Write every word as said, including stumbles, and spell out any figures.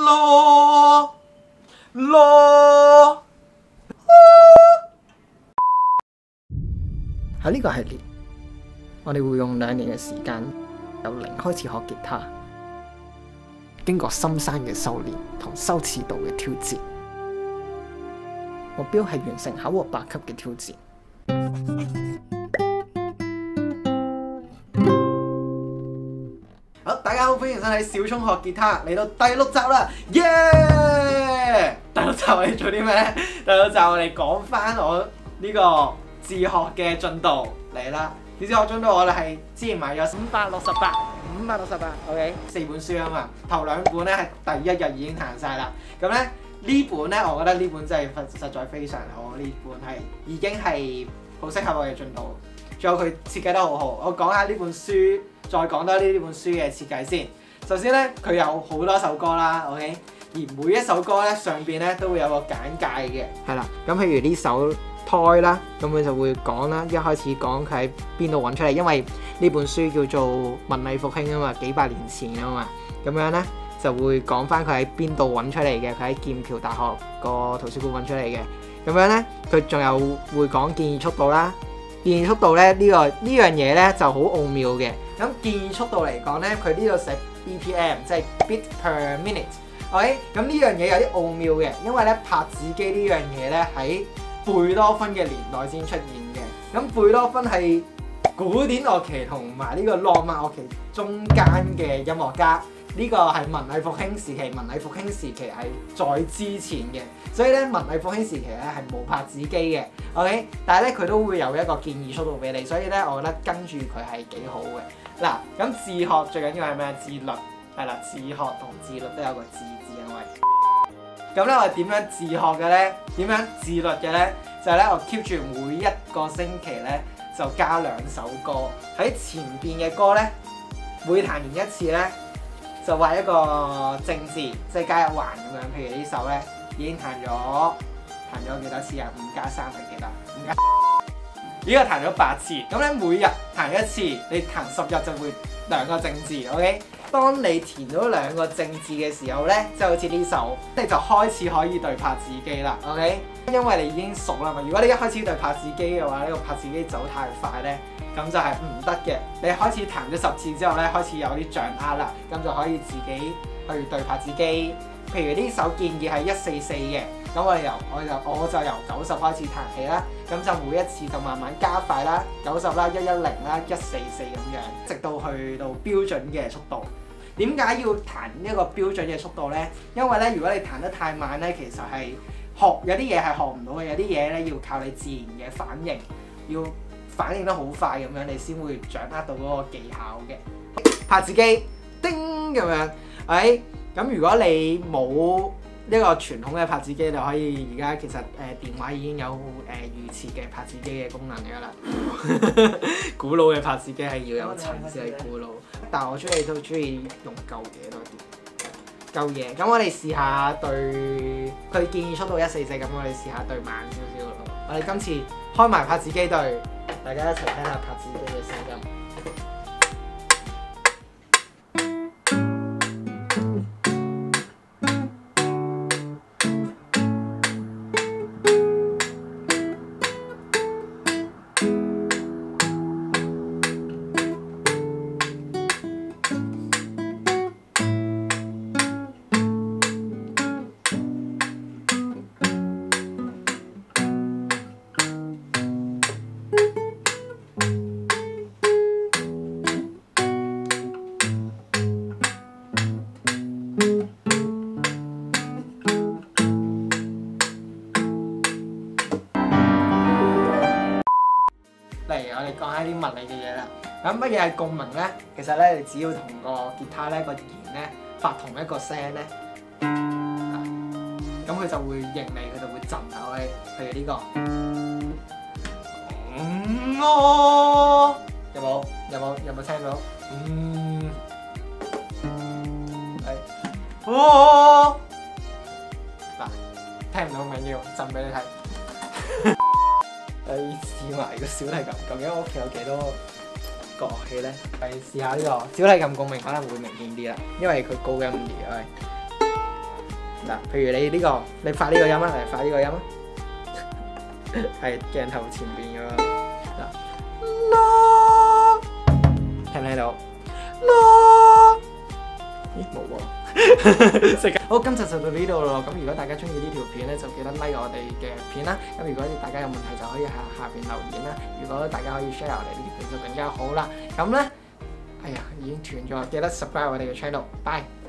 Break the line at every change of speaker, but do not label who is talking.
咯咯。喺呢個系列，我哋會用兩年嘅時間，由零開始學吉他，經過深山嘅修煉同修辭度嘅挑戰，目標係完成考獲八級嘅挑戰。好，大家好，歡迎收睇小聰學吉他，嚟到第六集啦，耶、yeah!！第六集我哋做啲咩咧？第六集我哋講翻我呢個自學嘅進度嚟啦。自學進度我哋係之前買咗五百六十八，五百六十八 ，OK， 四本書啊嘛，頭兩本咧係第一日已經彈晒啦。咁咧呢本咧，我覺得呢本真係實在非常好，呢本係已經係好適合我嘅進度。仲有佢設計得好好，我講下呢本書，再講多呢呢本書嘅設計先。首先咧，佢有好多首歌啦 ，OK， 而每一首歌咧上邊咧都會有個簡介嘅，係啦。咁譬如呢首胎啦，咁佢就會講啦，一開始講佢喺邊度揾出嚟，因為呢本書叫做文藝復興啊嘛，幾百年前啊嘛，咁樣咧就會講翻佢喺邊度揾出嚟嘅，佢喺劍橋大學個圖書館揾出嚟嘅，咁樣咧佢仲有會講建議速度啦。建議速度咧呢、呢個呢樣嘢咧就好奧妙嘅。咁建議速度嚟講咧，佢呢度寫 B P M， 即係 beat per minute。OK， 咁呢樣嘢有啲奧妙嘅，因為咧拍子機呢樣嘢咧喺貝多芬嘅年代先出現嘅。咁貝多芬係古典樂期同埋呢個浪漫樂期中間嘅音樂家。呢個係文藝復興時期，文藝復興時期係在之前嘅，所以咧文藝復興時期咧係冇拍子機嘅 ，OK， 但係咧佢都會有一個建議速度俾你，所以咧我覺得跟住佢係幾好嘅。嗱，咁自學最緊要係咩？自律係啦，自學同自律都有個自字，因為咁咧我點樣自學嘅咧？點樣自律嘅咧？就係咧我 keep 住每一個星期咧就加兩首歌喺前邊嘅歌咧，每彈完一次咧。就畫一個正字，即係加一橫咁樣。譬如呢首咧已經彈咗彈咗幾多次啊？五加三係幾多？五加呢個彈咗八次。咁咧每日彈一次，你彈十日就會兩個正字。OK， 當你填到兩個正字嘅時候咧，即係好似呢首，你就開始可以對拍子機啦。OK， 因為你已經熟啦嘛。如果你一開始對拍子機嘅話，呢個拍子機走太快咧。咁就係唔得嘅。你開始彈咗十次之後咧，開始有啲掌握啦，咁就可以自己去對拍子機。譬如呢首建議係一四四嘅，咁我由我就我就由九十開始彈起啦，咁就每一次就慢慢加快啦，九十啦、一一零啦、一四四咁樣，直到去到標準嘅速度。點解要彈呢一個標準嘅速度咧？因為咧，如果你彈得太慢咧，其實係學有啲嘢係學唔到嘅，有啲嘢咧要靠你自然嘅反應，要反應得好快咁樣，你先會掌握到嗰個技巧嘅。拍子機叮咁樣，誒咁如果你冇呢個傳統嘅拍子機，你可以而家其實誒、呃、電話已經有誒、呃、預設嘅拍子機嘅功能㗎啦。古老嘅拍子機係要有層先係古老，但係我中意都中意用舊嘢多啲。舊嘢，咁我哋試下對佢建議速度一四四，咁我哋試下對慢少少咯。我哋今次開埋拍子機對。大家一齊聽下拍子機嘅聲音。例如我哋講下啲物理嘅嘢啦。咁乜嘢係共鳴咧？其實咧，你只要同個吉他咧個弦咧發同一個聲咧，咁佢就會應你，佢就會震下你。譬如呢個，嗯哦，有冇有冇有冇聽到？嗯，係，哦，嗱，聽唔到唔緊要，震俾你睇。誒試埋個小提琴，究竟我屋企有幾多個樂器咧？係試下呢個小提琴共鳴可能會明顯啲啦，因為佢高音啲，係。 嗱，譬如你呢個，你發呢個音啊，嚟發呢個音啊，係鏡頭前邊嘅喎。嗱，聽唔聽到？咦，冇喎。食好，今集就到呢度咯。咁如果大家中意呢條片咧，就記得 like 我哋嘅片啦。咁如果大家有問題，就可以喺下邊留言啦。如果大家可以 share 我哋呢條片就更加好啦。咁咧，哎呀，已經斷咗，記得 subscribe 我哋嘅 channel。Bye。